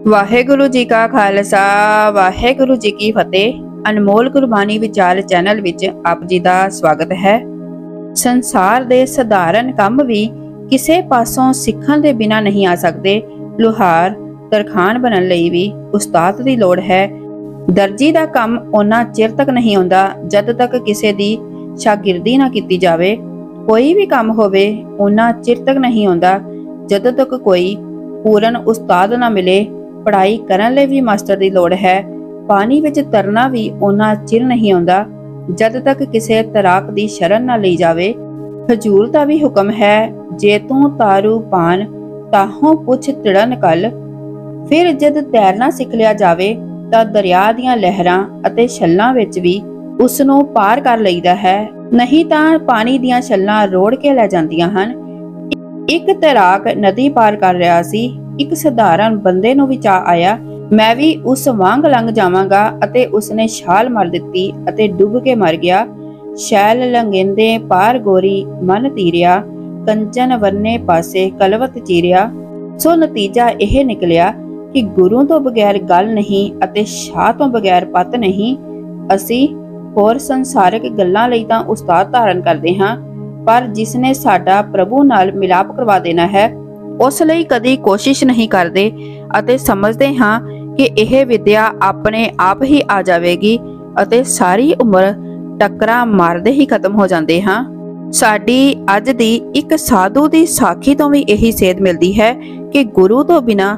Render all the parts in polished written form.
वाहेगुरु जी का खालसा वाहेगुरु जी की फतेह। अनमोल गुरबानी विचार चैनल विच आप जी का स्वागत है। संसार दे सधारण काम भी किसे पासों सिखण दे बिना नहीं आ सकते। लुहार तरखान बनन लई भी उस्ताद दी लोड़ है। दर्जी दा काम ओना चिर तक नहीं आउंदा जद तक किसे दी शागिर्दी ना कीती जावे। कोई भी काम होवे ओना चिर तक नहीं आउंदा जद तक कोई पूਰਨ उस्ताद ना मिले। पढ़ाई करन लई भी मास्टर दी लोड़ है। पानी विच तरना भी ओना चिर नहीं आउंदा जद तक किसे तराक दी शरण ना लई जावे। हजूर दा भी हुक्म है जे तू तारू पान ताहों पुछ तिड़न कल। फिर जद तैरना सिख लिया जावे तां दरिया दीयां लहरां अते छल्लां विच भी उस नूं पार कर लईदा है, नहीं तां पानी दीयां छल्लां रोड़ के लै जांदियां हन। एक तैराक नदी पार कर रहा सी। एक सधारण बंदे नूं भी चाह आया मैं भी उस वांग लंघ जावांगा अते उसने छाल मार दित्ती अते डुब के मर गया। शैल लंघेंदे पार गोरी मन तीरिया, कंचन वरने पासे कलवत चीरिया। सो नतीजा यह निकलिया कि गुरु तो बगैर गल नहीं अते शाह तो बगैर पत नहीं। असी होर संसारिक गल्लां लई तां उस्ताद धारण करदे हां, पर जिसने साडा प्रभु नाल मिलाप करवा देना है उस लई कदी कोशिश नहीं करते अते समझते हाँ कि यह विद्या अपने आप ही आ जाएगी अते सारी उम्र टक्करा मारदे ही खत्म हो जाते हाँ। साडी अज दी एक साधु दी साखी तो भी यही सेध मिलती है कि गुरु तो बिना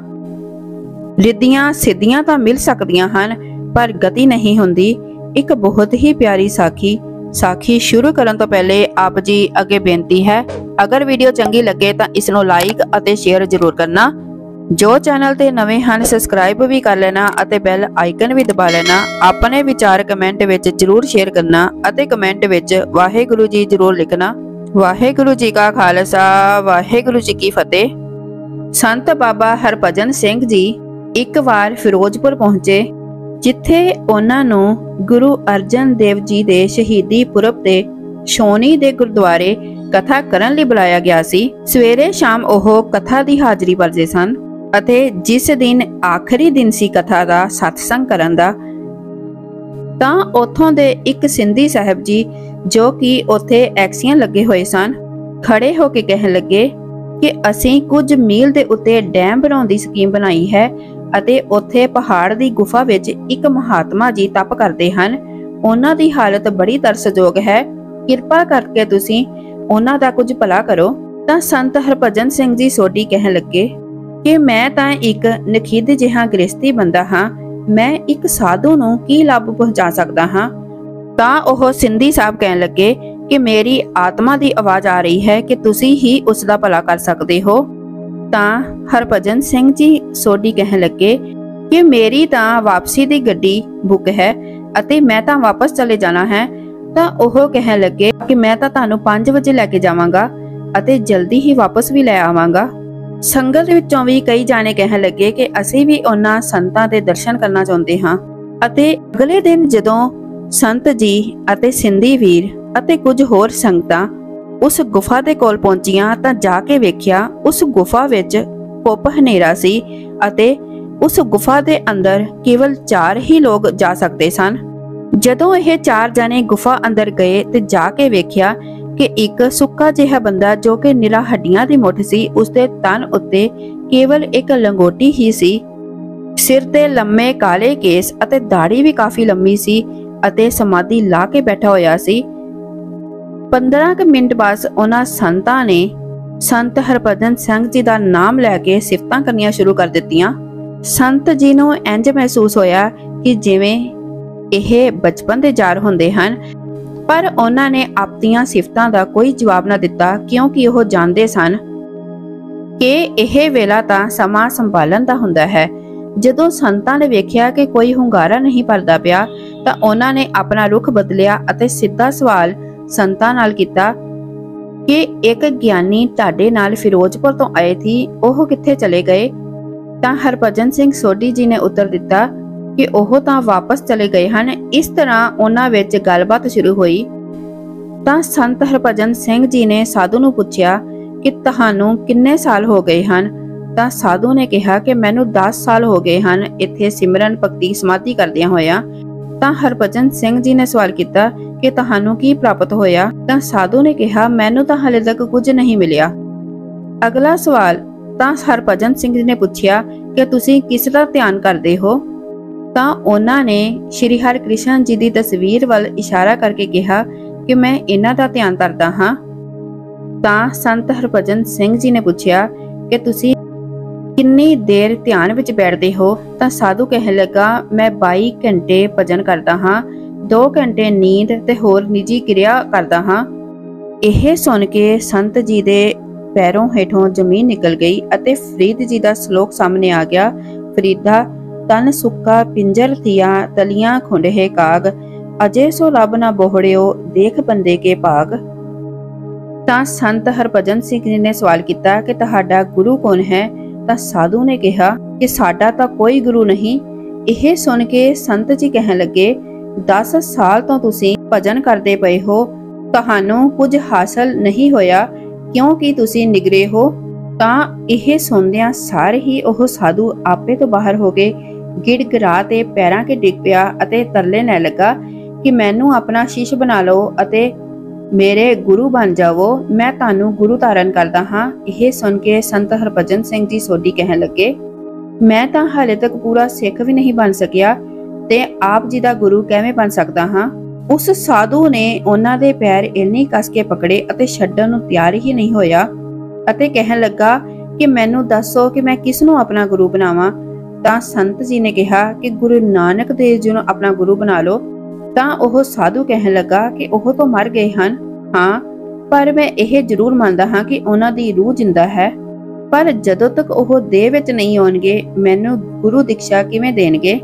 रिद्धियां सिद्धियां तो मिल सकदियां हन पर गति नहीं हुंदी। एक बहुत ही प्यारी साखी शुरू करन तो पहले आप जी अगे बेनती है, अगर वीडियो चंगी लगे तो इसनों लाइक अते शेयर जरूर करना। जो चैनल ते नवे हन सबसक्राइब भी कर लेना अते बेल आइकन भी दबा लेना। अपने विचार कमेंट विच जरूर शेयर करना अते कमेंट विच वाहेगुरु जी जरूर लिखना। वाहेगुरु जी का खालसा वाहेगुरु जी की फतेह। संत बाबा हरभजन सिंह जी एक बार फिरोजपुर पहुंचे जिथे उन्हां नूं गुरु अर्जन देव जी दे शहीदी पुरब ते शोनी दे गुरुद्वारे कथा करन लई बुलाया गया सी। सवेरे शाम ओह कथा दी हाजरी भरदे सन अते जिस दिन आखिरी दिन सी कथा दा सत्संग करन दा तां उथों दे एक सिंधी साहब जी जो कि उथे एक्सियां लगे होए सन खड़े होके कहन लगे कि असीं कुछ मील दे उत्ते डैम बनाउण दी स्कीम बनाई है ਅਤੇ ਉੱਥੇ ਪਹਾੜ ਦੀ ਗੁਫਾ ਵਿੱਚ ਇੱਕ ਮਹਾਤਮਾ ਜੀ ਤਪ ਕਰਦੇ ਹਨ। ਉਹਨਾਂ ਦੀ ਹਾਲਤ ਬੜੀ ਤਰਸਯੋਗ ਹੈ, ਕਿਰਪਾ ਕਰਕੇ ਤੁਸੀਂ ਉਹਨਾਂ ਦਾ ਕੁਝ ਭਲਾ ਕਰੋ। ਤਾਂ ਸੰਤ ਹਰਭਜਨ ਸਿੰਘ ਜੀ ਸੋਢੀ ਕਹਿਣ ਲੱਗੇ ਕਿ ਮੈਂ ਤਾਂ ਇੱਕ ਨਖਿੱਧ ਜਿਹਾ ਗ੍ਰਸਤੀ ਬੰਦਾ ਹਾਂ, ਮੈਂ ਇੱਕ ਸਾਧੂ ਨੂੰ ਕੀ ਲਾਭ ਪਹੁੰਚਾ ਸਕਦਾ ਹਾਂ। ਤਾਂ ਉਹ ਸਿੰਧੀ ਸਾਹਿਬ ਕਹਿਣ ਲੱਗੇ ਕਿ ਮੇਰੀ ਆਤਮਾ ਦੀ ਆਵਾਜ਼ ਆ ਰਹੀ ਹੈ ਕਿ ਤੁਸੀਂ ਹੀ ਉਸ ਦਾ ਭਲਾ ਕਰ ਸਕਦੇ ਹੋ। ਤਾਂ ਹਰਭਜਨ ਸਿੰਘ ਜੀ ਸੋਢੀ ਕਹਿਣ ਲੱਗੇ ਕਿ ਮੇਰੀ ਤਾਂ ਵਾਪਸੀ ਦੀ ਗੱਡੀ ਬੁੱਕ ਹੈ ਅਤੇ ਮੈਂ ਤਾਂ ਵਾਪਸ ਚਲੇ ਜਾਣਾ ਹੈ। ਤਾਂ ਉਹ ਕਹਿਣ ਲੱਗੇ ਕਿ ਮੈਂ ਤਾਂ ਤੁਹਾਨੂੰ 5 ਵਜੇ ਲੈ ਕੇ ਜਾਵਾਂਗਾ ਅਤੇ ਜਲਦੀ ਹੀ ਵਾਪਸ ਵੀ ਲੈ ਆਵਾਂਗਾ। ਸੰਗਤ ਵਿੱਚੋਂ ਵੀ ਕਈ ਜਾਣੇ ਕਹਿਣ ਲੱਗੇ ਕਿ ਅਸੀਂ ਵੀ ਉਹਨਾਂ ਸੰਤਾਂ ਦੇ ਦਰਸ਼ਨ ਕਰਨਾ ਚਾਹੁੰਦੇ ਹਾਂ। ਅਤੇ ਅਗਲੇ ਦਿਨ ਜਦੋਂ ਸੰਤ ਜੀ ਅਤੇ ਸਿੰਧੀ ਵੀਰ ਅਤੇ ਕੁਝ ਹੋਰ ਸੰਗਤਾਂ उस गुफा दे कोल पहुंचियां तां जाके वेख्या उस गुफा विच कुप हनेरा सी अते उस गुफा दे अंदर केवल 4 ही लोग जा सकते सन। जदों यह 4 जने गुफा अंदर गए ते जाके वेख्या कि एक सुक्का जिहा बंदा जो कि निरा हड्डियां दी मुठ सी उसदे तन उत्ते केवल एक लंगोटी ही सी। सिर ते लम्मे काले केस अते दाढ़ी भी काफी लंबी सी अते समाधि ला के बैठा होया सी। 15 मिनट बाद उन्हां संतां ने संत हरभजन सिंह जी का नाम लैके सिफतां करनियां शुरू कर दित्तियां। संत जी नूं इंज महसूस होया कि जिवें यह बचपन दे जार हुंदे हन, पर उन्हां ने आपदियां सिफतां दा कोई जवाब ना दिता क्योंकि ओह जानदे सन कि यह वेला तां समां संभालन दा हुंदा है। जदों संतां ने वेख्या कि कोई हुंगारा नहीं भरदा पिया तां उन्हां ने अपना रुख बदलिया अते सीधा सवाल संतां नाल कीता कि एक ज्ञानी ताडे नाल फिरोजपुर तो आए थी, ओह किथे चले गए। तां हरभजन सिंह सोढी जी ने उत्तर दिता कि ओह तां वापस चले गए हन। इस तरह उन्हां विच गलबात शुरू हुई। तां संत हरभजन सिंह जी ने साधु नूं पुछया कि तुहानूं किन्ने साल हो गए हन। ਤਾਂ ਸਾਧੂ ਨੇ ਕਿਹਾ ਕਿ ਮੈਨੂੰ 10 ਸਾਲ ਹੋ ਗਏ ਹਨ ਇੱਥੇ ਸਿਮਰਨ ਭਗਤੀ ਸਮਾਧੀ ਕਰਦਿਆਂ ਹੋਇਆਂ। ਤਾਂ ਹਰਭਜਨ ਸਿੰਘ ਜੀ ਨੇ ਸਵਾਲ ਕੀਤਾ ਕਿ ਤੁਹਾਨੂੰ ਕੀ ਪ੍ਰਾਪਤ ਹੋਇਆ? ਤਾਂ ਸਾਧੂ ਨੇ ਕਿਹਾ ਮੈਨੂੰ ਤਾਂ ਹਾਲੇ ਤੱਕ ਕੁਝ ਨਹੀਂ ਮਿਲਿਆ। ਅਗਲਾ ਸਵਾਲ ਤਾਂ ਹਰਭਜਨ ਸਿੰਘ ਜੀ ਨੇ ਪੁੱਛਿਆ ਕਿ ਤੁਸੀਂ ਕਿਸ ਦਾ ਧਿਆਨ ਕਰਦੇ ਹੋ? ਤਾਂ ਉਹਨਾਂ ਨੇ ਸ਼੍ਰੀ ਹਰਿਕ੍ਰਿਸ਼ਨ ਜੀ ਦੀ ਤਸਵੀਰ ਵੱਲ ਇਸ਼ਾਰਾ ਕਰਕੇ ਕਿਹਾ ਕਿ ਮੈਂ ਇਹਨਾਂ ਦਾ ਧਿਆਨ ਕਰਦਾ ਹਾਂ। ਤਾਂ ਸੰਤ ਹਰਭਜਨ ਸਿੰਘ ਜੀ ਨੇ ਪੁੱਛਿਆ ਕਿ ਤੁਸੀਂ ਕਿੰਨੀ ਦੇਰ ਧਿਆਨ ਵਿੱਚ ਬੈਠਦੇ ਹੋ? ਤਾਂ ਸਾਧੂ ਕਹਿਣ ਲੱਗਾ ਮੈਂ 22 ਘੰਟੇ ਭਜਨ ਕਰਦਾ ਹਾਂ, 2 ਘੰਟੇ ਨੀਂਦ ਤੇ ਹੋਰ ਨਿੱਜੀ ਕਿਰਿਆ ਕਰਦਾ ਹਾਂ। ਇਹ ਸੁਣ ਕੇ ਸੰਤ ਜੀ ਦੇ ਪੈਰੋਂ ਹੇਠੋਂ ਜ਼ਮੀਨ ਨਿਕਲ ਗਈ ਅਤੇ ਫਰੀਦ ਜੀ ਦਾ ਸ਼ਲੋਕ ਸਾਹਮਣੇ ਆ ਗਿਆ। ਫਰੀਦਾ ਤਨ ਸੁੱਕਾ ਪਿੰਜਰ ਥੀਆ ਤਲੀਆਂ ਖੁੰਡੇ ਕਾਗ, ਅਜੇ ਸੋ ਰੱਬ ਨਾ ਬੋਹੜਿਓ ਦੇਖ ਬੰਦੇ ਕੇ ਭਾਗ। ਤਾਂ ਸੰਤ ਹਰਭਜਨ ਸਿੰਘ ਜੀ ਨੇ ਸਵਾਲ ਕੀਤਾ ਕਿ ਤੁਹਾਡਾ ਗੁਰੂ ਕੌਣ ਹੈ? ਤਾਂ ਸਾਧੂ ਨੇ ਕਿਹਾ ਕਿ ਸਾਡਾ ਤਾਂ ਕੋਈ ਗੁਰੂ ਨਹੀਂ। ਇਹ ਸੁਣ ਕੇ ਸੰਤ ਜੀ ਕਹਿਣ ਲੱਗੇ 10 ਸਾਲ ਤੋਂ ਤੁਸੀਂ ਭਜਨ ਕਰਦੇ ਪਏ ਹੋ, ਤੁਹਾਨੂੰ ਕੁਝ ਹਾਸਲ ਨਹੀਂ ਹੋਇਆ ਕਿਉਂਕਿ ਤੁਸੀਂ ਨਿਗਰੇ ਹੋ। ਤਾਂ ਇਹ ਸੁਣਦਿਆਂ ਸਾਰੇ ਹੀ ਉਹ ਸਾਧੂ ਆਪੇ ਤੋਂ ਬਾਹਰ ਹੋ ਗਏ, ਗਿੜਗਿੜਾ ਤੇ ਪੈਰਾਂ 'ਤੇ ਡਿੱਗ ਪਿਆ ਅਤੇ ਤਰਲੇ ਲੈਣ ਲੱਗਾ ਕਿ ਮੈਨੂੰ ਆਪਣਾ ਸ਼ੀਸ਼ ਬਣਾ ਲਓ ਅਤੇ ਮੇਰੇ ਗੁਰੂ ਬਣ ਜਾਵੋ, ਮੈਂ ਤੁਹਾਨੂੰ ਗੁਰੂ ਧਾਰਨ ਕਰਦਾ ਹਾਂ। ਇਹ ਸੁਣ ਕੇ ਸੰਤ ਹਰਭਜਨ ਸਿੰਘ ਜੀ ਸੋਢੀ ਕਹਿਣ ਲੱਗੇ ਮੈਂ ਤਾਂ ਹਾਲੇ ਤੱਕ ਪੂਰਾ ਸਿੱਖ ਵੀ ਨਹੀਂ ਬਣ ਸਕਿਆ ਤੇ ਆਪ ਜੀ ਦਾ ਗੁਰੂ ਕਿਵੇਂ ਬਣ ਸਕਦਾ ਹਾਂ? ਉਸ ਸਾਧੂ ਨੇ ਉਹਨਾਂ ਦੇ ਪੈਰ ਇੰਨੇ ਕੱਸ ਕੇ ਪਕੜੇ ਅਤੇ ਛੱਡਣ ਨੂੰ ਤਿਆਰ ਹੀ ਨਹੀਂ ਹੋਇਆ ਅਤੇ ਕਹਿਣ ਲੱਗਾ ਕਿ ਮੈਨੂੰ ਦੱਸੋ ਕਿ ਮੈਂ ਕਿਸ ਨੂੰ ਆਪਣਾ ਗੁਰੂ ਬਣਾਵਾਂ? ਤਾਂ ਸੰਤ ਜੀ ਨੇ ਕਿਹਾ ਕਿ ਗੁਰੂ ਨਾਨਕ ਦੇਵ ਜੀ ਨੂੰ ਆਪਣਾ ਗੁਰੂ ਬਣਾ ਲਓ। ਤਾਂ ਉਹ ਸਾਧੂ ਕਹਿਣ ਲੱਗਾ ਕਿ ਉਹ ਤਾਂ ਮਰ ਗਏ ਹਨ, ਹਾਂ, ਪਰ ਮੈਂ ਇਹ ਜ਼ਰੂਰ ਮੰਨਦਾ ਹਾਂ ਕਿ ਉਹਨਾਂ ਦੀ ਰੂਹ ਜਿੰਦਾ ਹੈ, ਪਰ ਜਦੋਂ ਤੱਕ ਉਹ ਦੇਹ ਵਿੱਚ ਨਹੀਂ ਆਉਣਗੇ ਮੈਨੂੰ ਗੁਰੂ ਦੀਕਸ਼ਾ ਕਿਵੇਂ ਦੇਣਗੇ?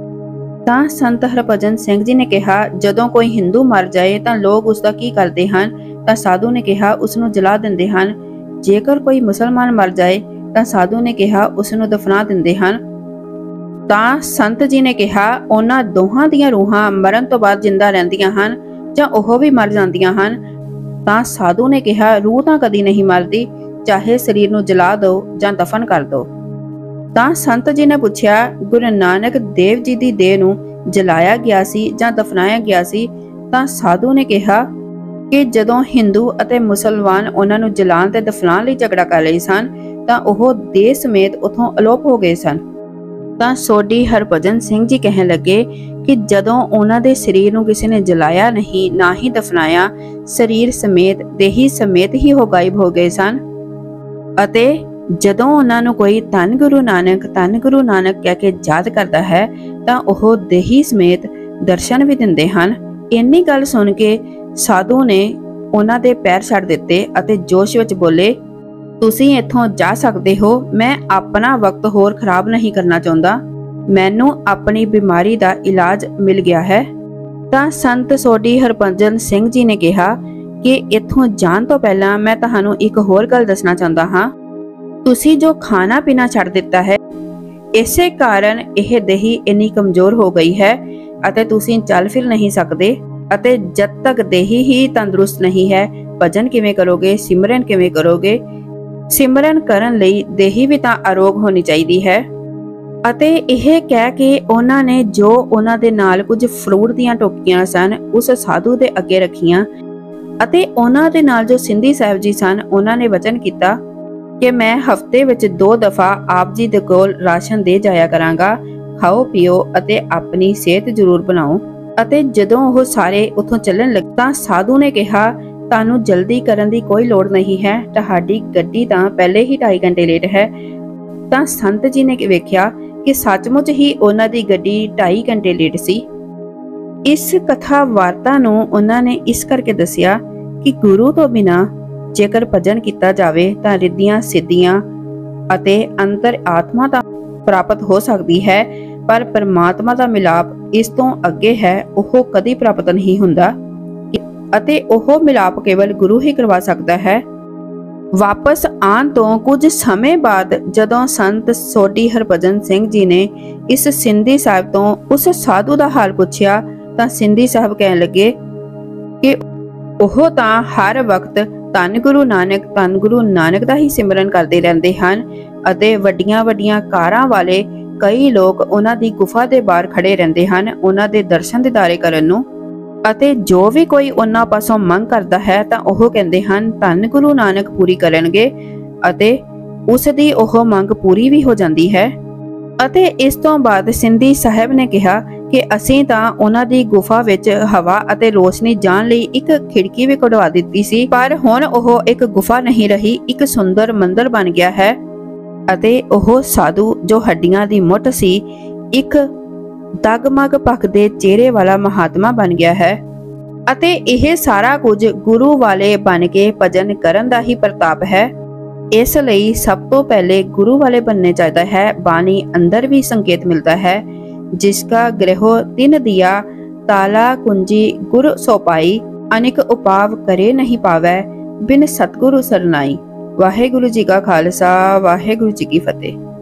ਤਾਂ ਸੰਤ ਹਰਭਜਨ ਸਿੰਘ ਜੀ ਨੇ ਕਿਹਾ ਜਦੋਂ ਕੋਈ ਹਿੰਦੂ ਮਰ ਜਾਏ ਤਾਂ ਲੋਕ ਉਸ ਦਾ ਕੀ ਕਰਦੇ ਹਨ? ਤਾਂ ਸਾਧੂ ਨੇ ਕਿਹਾ ਉਸ ਨੂੰ ਜਲਾ ਦਿੰਦੇ ਹਨ। ਜੇਕਰ ਕੋਈ ਮੁਸਲਮਾਨ ਮਰ ਜਾਏ ਤਾਂ ਸਾਧੂ ਨੇ ਕਿਹਾ ਉਸ ਨੂੰ ਦਫਨਾ ਦਿੰਦੇ ਹਨ। ਤਾਂ ਸੰਤ ਜੀ ਨੇ ਕਿਹਾ ਉਹਨਾਂ ਦੋਹਾਂ ਦੀਆਂ ਰੂਹਾਂ ਮਰਨ ਤੋਂ ਬਾਅਦ ਜਿੰਦਾ ਰਹਿੰਦੀਆਂ ਹਨ ਜਾਂ ਉਹ ਵੀ ਮਰ ਜਾਂਦੀਆਂ ਹਨ? ਤਾਂ ਸਾਧੂ ਨੇ ਕਿਹਾ ਰੂਹ ਤਾਂ ਕਦੀ ਨਹੀਂ ਮਰਦੀ, ਚਾਹੇ ਸਰੀਰ ਨੂੰ ਜਲਾ ਦਿਓ ਜਾਂ ਦਫਨ ਕਰ ਦਿਓ। ਤਾਂ ਸੰਤ ਜੀ ਨੇ ਪੁੱਛਿਆ ਗੁਰੂ ਨਾਨਕ ਦੇਵ ਜੀ ਦੀ ਦੇਹ ਨੂੰ ਜਲਾਇਆ ਗਿਆ ਸੀ ਜਾਂ ਦਫਨਾਇਆ ਗਿਆ ਸੀ? ਤਾਂ ਸਾਧੂ ਨੇ ਕਿਹਾ ਕਿ ਜਦੋਂ ਹਿੰਦੂ ਅਤੇ ਮੁਸਲਮਾਨ ਉਹਨਾਂ ਨੂੰ ਜਲਾਉਣ ਤੇ ਦਫਨਾਉਣ ਲਈ ਝਗੜਾ ਕਰ ਰਹੇ ਸਨ ਤਾਂ ਉਹ ਦੇਹ ਸਮੇਤ ਉਥੋਂ ਅਲੋਪ ਹੋ ਗਏ ਸਨ। ਤਾਂ ਸੋਢੀ ਹਰਭਜਨ ਸਿੰਘ ਜੀ ਕਹਿਣ ਲੱਗੇ ਕਿ ਜਦੋਂ ਉਹਨਾਂ ਦੇ ਸਰੀਰ ਨੂੰ ਕਿਸੇ ਨੇ ਜਲਾਇਆ ਨਹੀਂ ਨਾ ਹੀ ਦਫਨਾਇਆ, ਸਰੀਰ ਸਮੇਤ ਦੇਹੀ ਸਮੇਤ ਹੀ ਉਹ ਗਾਇਬ ਹੋ ਗਏ ਸਨ ਅਤੇ ਜਦੋਂ ਉਹਨਾਂ ਨੂੰ ਕੋਈ ਧੰਨ ਗੁਰੂ ਨਾਨਕ ਕਹਿ ਕੇ ਯਾਦ ਕਰਦਾ ਹੈ ਤਾਂ ਉਹ ਦੇਹੀ ਸਮੇਤ ਦਰਸ਼ਨ ਵੀ ਦਿੰਦੇ ਹਨ। ਇੰਨੀ ਗੱਲ ਸੁਣ ਕੇ ਸਾਧੂ ਨੇ ਉਹਨਾਂ ਦੇ ਪੈਰ ਛੱਡ ਦਿੱਤੇ ਅਤੇ ਜੋਸ਼ ਵਿੱਚ ਬੋਲੇ ਤੁਸੀਂ ਇੱਥੋਂ ਜਾ ਸਕਦੇ ਹੋ, ਮੈਂ ਆਪਣਾ ਵਕਤ ਹੋਰ ਖਰਾਬ ਨਹੀਂ ਕਰਨਾ ਚਾਹੁੰਦਾ, ਮੈਨੂੰ ਆਪਣੀ ਬਿਮਾਰੀ ਦਾ ਇਲਾਜ ਮਿਲ ਗਿਆ ਹੈ। ਤਾਂ ਸੰਤ ਸੋਢੀ ਹਰਭਜਨ ਸਿੰਘ ਜੀ ਨੇ ਕਿਹਾ ਕਿ ਇੱਥੋਂ ਜਾਣ ਤੋਂ ਪਹਿਲਾਂ ਮੈਂ ਤੁਹਾਨੂੰ ਇੱਕ ਹੋਰ ਗੱਲ ਦੱਸਣਾ ਚਾਹੁੰਦਾ ਹਾਂ। ਤੁਸੀਂ ਜੋ ਖਾਣਾ ਪੀਣਾ ਛੱਡ ਦਿੱਤਾ ਹੈ ਇਸੇ ਕਾਰਨ ਇਹ ਦੇਹੀ ਇੰਨੀ ਕਮਜ਼ੋਰ ਹੋ ਗਈ ਹੈ ਅਤੇ ਤੁਸੀਂ ਚੱਲ ਫਿਰ ਨਹੀਂ ਸਕਦੇ ਅਤੇ ਜਦ ਤੱਕ ਦੇਹੀ ਹੀ ਤੰਦਰੁਸਤ ਨਹੀਂ ਹੈ ਭਜਨ ਕਿਵੇਂ ਕਰੋਗੇ, ਸਿਮਰਨ ਕਿਵੇਂ ਕਰੋਗੇ? ਸਿਮਰਨ ਕਰਨ ਲਈ ਦੇਹੀ ਵੀ ਤਾਂ ਅਰੋਗ ਹੋਣੀ ਚਾਹੀਦੀ ਹੈ। ਅਤੇ ਇਹ ਕਹਿ ਕੇ ਉਹਨਾਂ ਨੇ ਜੋ ਉਹਨਾਂ ਦੇ ਨਾਲ ਕੁਝ ਫਰੂਟ ਦੀਆਂ ਟੋਕੀਆਂ ਸਨ ਉਸ ਸਾਧੂ ਦੇ ਅੱਗੇ ਰੱਖੀਆਂ ਅਤੇ ਉਹਨਾਂ ਦੇ ਨਾਲ ਜੋ ਸਿੰਧੀ ਸਾਹਿਬ ਜੀ ਸਨ ਉਹਨਾਂ ਨੇ ਵਚਨ ਕੀਤਾ ਕਿ ਮੈਂ ਹਫ਼ਤੇ ਵਿੱਚ 2 ਦਫਾ ਆਪ ਜੀ ਦੇ ਕੋਲ ਰਾਸ਼ਨ ਦੇ ਜਾਇਆ ਕਰਾਂਗਾ, ਖਾਓ ਪੀਓ ਅਤੇ ਆਪਣੀ ਸਿਹਤ ਜ਼ਰੂਰ ਬਣਾਓ। ਅਤੇ ਜਦੋਂ ਉਹ ਸਾਰੇ ਉੱਥੋਂ ਚੱਲਣ ਲੱਗੇ ਤਾਂ ਸਾਧੂ ਨੇ ਕਿਹਾ ਤੁਹਾਨੂੰ ਜਲਦੀ ਕਰਨ ਦੀ ਕੋਈ ਲੋੜ ਨਹੀਂ ਹੈ, ਤੁਹਾਡੀ ਗੱਡੀ ਤਾਂ ਪਹਿਲੇ ਹੀ 2.5 ਘੰਟੇ ਲੇਟ ਹੈ। ਤਾਂ ਸੰਤ ਜੀ ਨੇ ਵੇਖਿਆ ਕਿ ਸੱਚਮੁੱਚ ਹੀ ਉਹਨਾਂ ਦੀ ਗੱਡੀ 2.5 ਘੰਟੇ ਲੇਟ ਸੀ। ਇਸ ਕਥਾ ਵਾਰਤਾ ਨੂੰ ਉਹਨਾਂ ਨੇ ਇਸ ਕਰਕੇ ਦੱਸਿਆ ਕਿ ਗੁਰੂ ਤੋਂ ਬਿਨਾਂ ਜੇਕਰ ਭਜਨ ਕੀਤਾ ਜਾਵੇ ਤਾਂ ਰਿੱਧੀਆਂ ਸਿੱਧੀਆਂ ਅਤੇ ਅੰਤਰ ਆਤਮਾ ਤਾਂ ਪ੍ਰਾਪਤ ਹੋ ਸਕਦੀ ਹੈ, ਪਰ ਪਰਮਾਤਮਾ ਦਾ ਮਿਲਾਪ ਇਸ ਤੋਂ ਅੱਗੇ ਹੈ, ਉਹ ਕਦੀ ਪ੍ਰਾਪਤ ਨਹੀਂ ਹੁੰਦਾ ਅਤੇ ਉਹ ਮਿਲਾਪ ਕੇਵਲ ਗੁਰੂ ਹੀ ਕਰਵਾ ਸਕਦਾ ਹੈ। ਵਾਪਸ ਆਉਣ ਤੋਂ ਕੁਝ ਸਮੇਂ ਬਾਅਦ ਜਦੋਂ ਸੰਤ ਸੋਢੀ ਹਰਭਜਨ ਸਿੰਘ ਜੀ ਨੇ ਇਸ ਸਿੰਧੀ ਸਾਹਿਬ ਤੋਂ ਉਸ ਸਾਧੂ ਦਾ ਹਾਲ ਪੁੱਛਿਆ ਤਾਂ ਸਿੰਧੀ ਸਾਹਿਬ ਕਹਿਣ ਲੱਗੇ ਕਿ ਉਹ ਤਾਂ ਹਰ ਵਕਤ ਧੰਨ ਗੁਰੂ ਨਾਨਕ ਦਾ ਹੀ ਸਿਮਰਨ ਕਰਦੇ ਰਹਿੰਦੇ ਹਨ ਅਤੇ ਵੱਡੀਆਂ-ਵੱਡੀਆਂ ਕਾਰਾਂ ਵਾਲੇ ਕਈ ਲੋਕ ਉਹਨਾਂ ਦੀ ਗੁਫਾ ਦੇ ਬਾਹਰ ਖੜੇ ਰਹਿੰਦੇ ਹਨ ਉਹਨਾਂ ਦੇ ਦਰਸ਼ਨ ਦਿਦਾਰੇ ਕਰਨ ਨੂੰ। ਅਤੇ ਜੋ ਵੀ ਕੋਈ ਉਹਨਾਂ ਪਾਸੋਂ ਮੰਗ ਕਰਦਾ ਹੈ ਤਾਂ ਉਹ ਕਹਿੰਦੇ ਹਨ ਧੰਨ ਗੁਰੂ ਨਾਨਕ ਪੂਰੀ ਕਰਨਗੇ ਅਤੇ ਉਸ ਦੀ ਉਹ ਮੰਗ ਪੂਰੀ ਵੀ ਹੋ ਜਾਂਦੀ ਹੈ। ਅਤੇ ਇਸ ਤੋਂ ਬਾਅਦ ਸਿੰਧੀ ਸਾਹਿਬ ਨੇ ਕਿਹਾ ਕਿ ਅਸੀਂ ਤਾਂ ਉਹਨਾਂ ਦੀ ਗੁਫਾ ਵਿੱਚ ਹਵਾ ਅਤੇ ਰੋਸ਼ਨੀ ਜਾਣ ਲਈ ਇੱਕ ਖਿੜਕੀ ਵੀ ਕਢਵਾ ਦਿੱਤੀ ਸੀ, ਪਰ ਹੁਣ ਉਹ ਇੱਕ ਗੁਫਾ ਨਹੀਂ ਰਹੀ, ਇੱਕ ਸੁੰਦਰ ਮੰਦਿਰ ਬਣ ਗਿਆ ਹੈ ਅਤੇ ਉਹ ਸਾਧੂ ਜੋ ਹੱਡੀਆਂ ਦੀ ਮੁੱਠ ਸੀ ਇੱਕ ਦਗਮਗ ਭਖਦੇ ਚਿਹਰੇ ਵਾਲਾ ਮਹਾਤਮਾ ਬਣ ਗਿਆ ਹੈ। ਅਤੇ ਇਹ ਸਾਰਾ ਕੁਝ ਗੁਰੂ ਵਾਲੇ ਬਣ ਕੇ ਭਜਨ ਕਰਨ ਦਾ ਹੀ ਪ੍ਰਤਾਪ ਹੈ। ਇਸ ਲਈ ਸਭ ਤੋਂ ਪਹਿਲੇ ਗੁਰੂ ਵਾਲੇ बनने चाहता है। बानी अंदर भी संकेत मिलता है, जिसका ग्रह 3 दिया ताला कुंजी गुर सोपाई, अनेक उपाव करे नहीं पावै बिन सतगुरु सरनाई। वाहेगुरु जी का खालसा वाहेगुरु जी की फतेह।